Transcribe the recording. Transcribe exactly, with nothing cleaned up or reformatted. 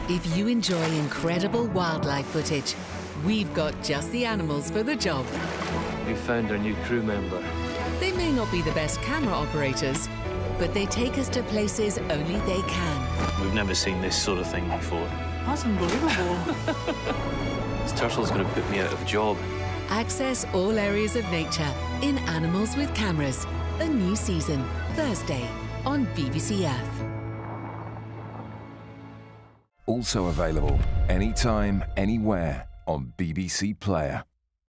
If you enjoy incredible wildlife footage, we've got just the animals for the job. We found our new crew member. They may not be the best camera operators, but they take us to places only they can. We've never seen this sort of thing before. That's unbelievable. This turtle's going to put me out of a job. Access all areas of nature in Animals with Cameras. A new season, Thursday on B B C Earth. Also available anytime, anywhere on B B C Player.